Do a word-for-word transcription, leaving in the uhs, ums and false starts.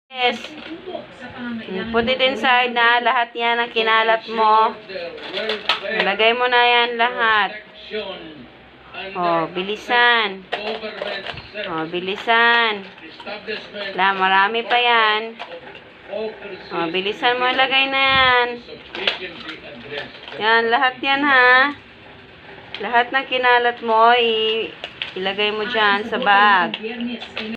Yes. Put it inside na. Lahat yan ang kinalat mo. Nalagay mo na yan lahat. Oh, bilisan. Oh, bilisan. La, marami pa yan. Oh, bilisan mo ilagay na yan. Yan, lahat yan ha. Lahat ng kinalat mo, ilagay mo dyan sa bag.